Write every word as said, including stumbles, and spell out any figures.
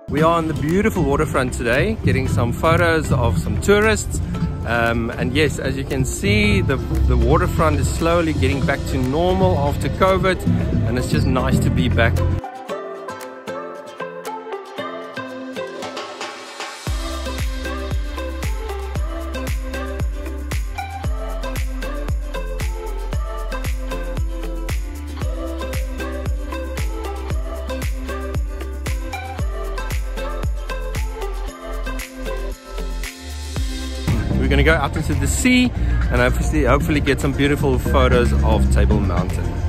We are on the beautiful waterfront today, getting some photos of some tourists. Um, and yes, as you can see, the, the waterfront is slowly getting back to normal after COVID, and it's just nice to be back. We're going to go out into the sea and hopefully, hopefully get some beautiful photos of Table Mountain.